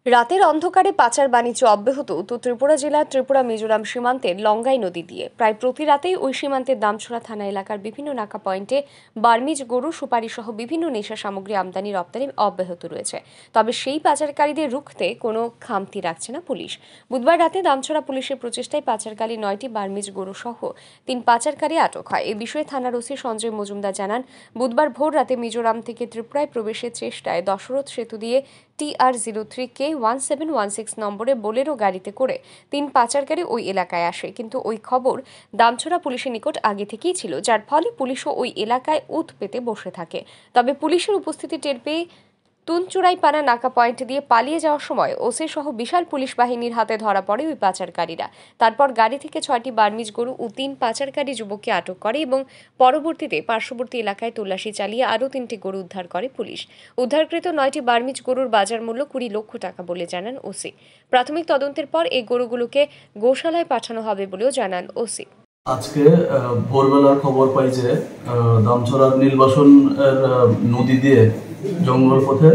রাতের অন্ধকারে পাচার বাণিজ্য অব্যাহত উত্তর ত্রিপুরা জেলার ত্রিপুরা মিজোরাম সীমান্তের লঙ্গাই নদী দিয়ে। প্রায় প্রতি রাতেই ওই সীমান্তের দামছড়া থানা এলাকার বিভিন্ন নাকা পয়েন্টে বার্মিজ গরু, সুপারি সহ বিভিন্ন নেশা সামগ্রী আমদানি রপ্তানি অব্যাহত রয়েছে। তবে সেই পাচারকারীদের রুখতে কোনো খামতি রাখছে না পুলিশ। বুধবার রাতে দামছড়া পুলিশের প্রচেষ্টায় পাচারকারী 9টি বার্মিজ গরু সহ 3 পাচারকারী আটক হয়। এ বিষয়ে থানার ওসি সঞ্জয় মজুমদার জানান, বুধবার ভোর রাতে মিজোরাম থেকে ত্রিপুরায় প্রবেশের চেষ্টায় দশরথ সেতু দিয়ে TR03K 1716 নম্বরে বোলেরো গাড়িতে করে 3 পাচারকারী ওই এলাকায় আসে, কিন্তু ওই খবর দামছড়া পুলিশের নিকট আগে থেকেই ছিল, যার ফলে পুলিশও ওই এলাকায় উৎ পেতে বসে থাকে। তবে পুলিশের উপস্থিতি টের পেয়ে তুনচুরাইপাড়া নাকা পয়েন্ট দিয়ে পালিয়ে যাওয়ার সময় ওসি সহ বিশাল পুলিশ বাহিনীর হাতে ধরা পড়ে ওই পাচারকারীরা। তারপর গাড়ি থেকে 6টি বার্মিজ গরু ও 3 পাচারকারী যুবককে আটক করে এবং পরবর্তীতে পার্শ্ববর্তী এলাকায় তল্লাশি চালিয়ে আরও 3টি গরু উদ্ধার করে পুলিশ। উদ্ধারকৃত 9টি বার্মিজ গরুর বাজার মূল্য 20 লক্ষ টাকা বলে জানান ওসি। প্রাথমিক তদন্তের পর এই গরুগুলোকে গোশালায় পাঠানো হবে বলেও জানান ওসি। আজকে ভোরবেলা খবর পাই যে দামছড়ার নীলবাসন নদী দিয়ে জঙ্গল পথে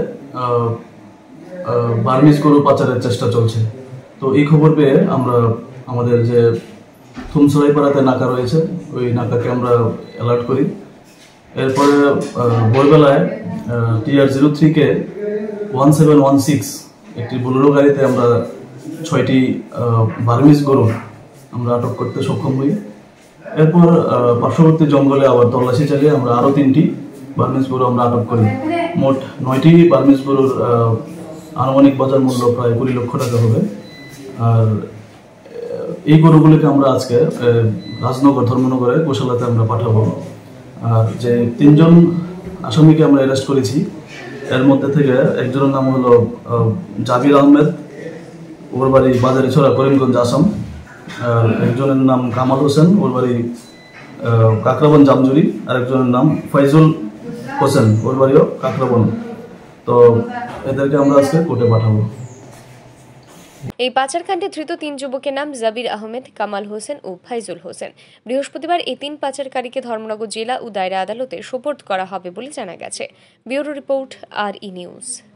বার্মিজ গরু পাচারের চেষ্টা চলছে। তো এই খবর পেয়ে আমরা আমাদের যে থুমসরাইপাড়াতে নাকা রয়েছে ওই নাকাকে আমরা অ্যালার্ট করি। এরপরে ভোরবেলায় TR03K 1716 একটি বোলেরো গাড়িতে আমরা 6টি বার্মিজ গরু আমরা আটক করতে সক্ষম হই। এরপর পার্শ্ববর্তী জঙ্গলে আবার তল্লাশি চালিয়ে আমরা আরও 3টি বার্মিজ গরু আমরা আটক করি। মোট 9টি বার্মিজ গরুর আনুমানিক বাজার মূল্য প্রায় 20 লক্ষ টাকা হবে। আর এই গরুগুলিকে আমরা আজকে রাজনগর ধর্মনগরে গোশালাতে আমরা পাঠাবো। আর যে 3জন আসামিকে আমরা অ্যারেস্ট করেছি, এর মধ্যে থেকে একজনের নাম হলো জাবির আহমেদ, ওর বাড়ি বাজারিছড়া, করিমগঞ্জ, আসাম। আর একজনের নাম কামাল হোসেন, ওর বাড়ি কাকরাবন, জামজুরি। আর একজনের নাম ফাইজুল হোসেন, ওর বাড়িও কাকরাবন। তো এদেরকে আমরা আজকে কোর্টে পাঠাবো। এই পাচারকাণ্ডে ধৃত 3 যুবকের নাম জাবির আহমেদ, কামাল হোসেন ও ফাইজুল হোসেন। বৃহস্পতিবার এই 3 পাচারকারীকে ধর্মনগর জেলা ও দায়রা আদালতে সোপর্দ করা হবে বলে জানা গেছে। Bureau report, RE news.